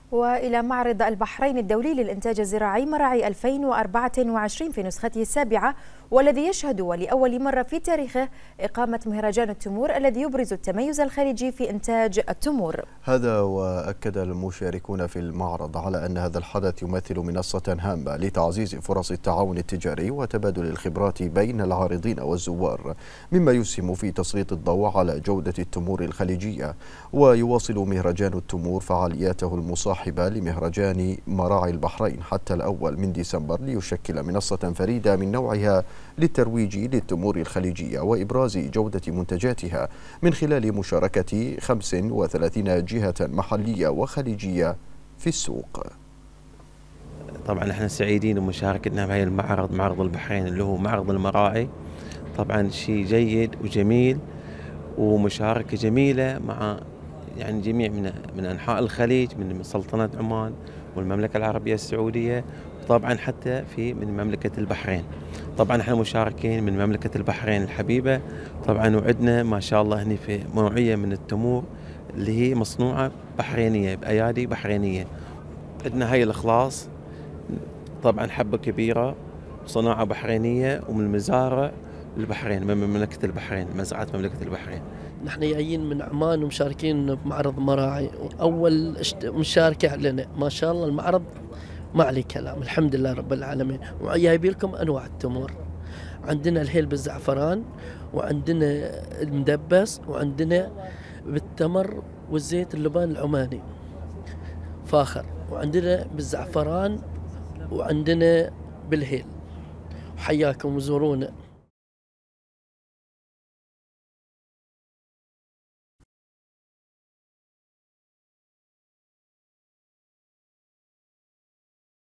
وإلى معرض البحرين الدولي للإنتاج الزراعي مراعي 2024 في نسخته السابعة، والذي يشهد ولأول مرة في تاريخه إقامة مهرجان التمور الذي يبرز التميز الخليجي في إنتاج التمور. هذا وأكد المشاركون في المعرض على أن هذا الحدث يمثل منصة هامة لتعزيز فرص التعاون التجاري وتبادل الخبرات بين العارضين والزوار، مما يسهم في تسليط الضوء على جودة التمور الخليجية. ويواصل مهرجان التمور فعالياته المصاحبة لمهرجان مراعي البحرين حتى الأول من ديسمبر، ليشكل منصة فريدة من نوعها للترويج للتمور الخليجية وإبراز جودة منتجاتها من خلال مشاركة 35 جهة محلية وخليجية في السوق. طبعا احنا سعيدين بمشاركتنا بهذا المعرض، معرض البحرين اللي هو معرض المراعي. طبعا شيء جيد وجميل ومشاركة جميلة مع يعني جميع من أنحاء الخليج، من سلطنة عمان والمملكة العربية السعودية، وطبعا حتى من مملكة البحرين. طبعا احنا مشاركين من مملكة البحرين الحبيبة طبعا، وعدنا ما شاء الله هني في نوعية من التمور اللي هي مصنوعة بحرينية بأيادي بحرينية. عندنا هاي الإخلاص طبعا حبة كبيرة، صناعة بحرينية ومن مزارع البحرين، من مملكة البحرين، مزرعة مملكة البحرين. نحن جايين من عمان ومشاركين بمعرض مراعي، أول مشاركة لنا ما شاء الله. المعرض ما عليه كلام، الحمد لله رب العالمين. وجايبين لكم أنواع التمور، عندنا الهيل بالزعفران، وعندنا المدبس، وعندنا بالتمر والزيت اللبان العماني فاخر، وعندنا بالزعفران، وعندنا بالهيل. وحياكم وزورونا.